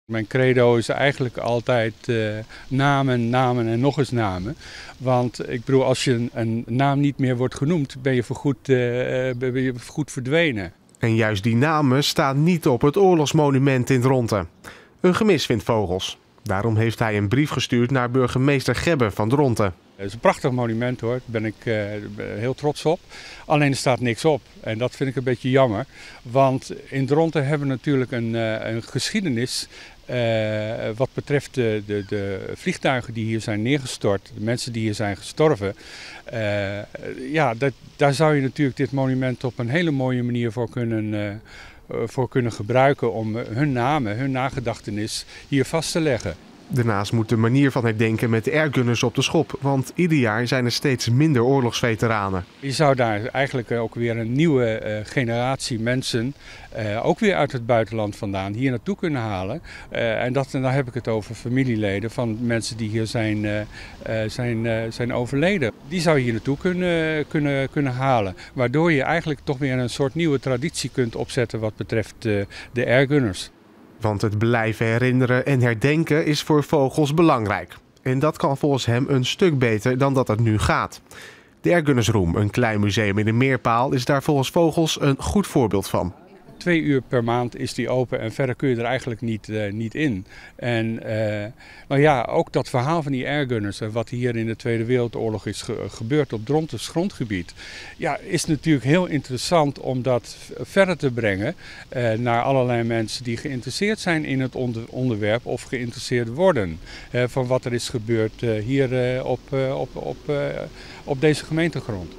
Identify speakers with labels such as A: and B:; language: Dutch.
A: Mijn credo is eigenlijk altijd namen, namen en nog eens namen. Want ik bedoel, als je een naam niet meer wordt genoemd, ben je voorgoed verdwenen.
B: En juist die namen staan niet op het oorlogsmonument in Dronten. Een gemis vindt Vogels. Daarom heeft hij een brief gestuurd naar burgemeester Gebbe van Dronten.
A: Het is een prachtig monument hoor, daar ben ik heel trots op. Alleen er staat niks op en dat vind ik een beetje jammer. Want in Dronten hebben we natuurlijk een geschiedenis wat betreft de vliegtuigen die hier zijn neergestort, de mensen die hier zijn gestorven. Daar zou je natuurlijk dit monument op een hele mooie manier voor kunnen gebruiken om hun namen, hun nagedachtenis hier vast te leggen.
B: Daarnaast moet de manier van herdenken met de airgunners op de schop, want ieder jaar zijn er steeds minder oorlogsveteranen.
A: Je zou daar eigenlijk ook weer een nieuwe generatie mensen, ook weer uit het buitenland vandaan, hier naartoe kunnen halen. En dan heb ik het over familieleden van mensen die hier zijn overleden. Die zou je hier naartoe kunnen halen, waardoor je eigenlijk toch weer een soort nieuwe traditie kunt opzetten wat betreft de airgunners.
B: Want het blijven herinneren en herdenken is voor Vogels belangrijk. En dat kan volgens hem een stuk beter dan dat het nu gaat. De Airgunnersroom, een klein museum in de Meerpaal, is daar volgens Vogels een goed voorbeeld van.
A: 2 uur per maand is die open en verder kun je er eigenlijk niet in. En ook dat verhaal van die airgunners, wat hier in de Tweede Wereldoorlog is gebeurd op Drontens grondgebied, is natuurlijk heel interessant om dat verder te brengen naar allerlei mensen die geïnteresseerd zijn in het onderwerp of geïnteresseerd worden van wat er is gebeurd hier op deze gemeentegrond.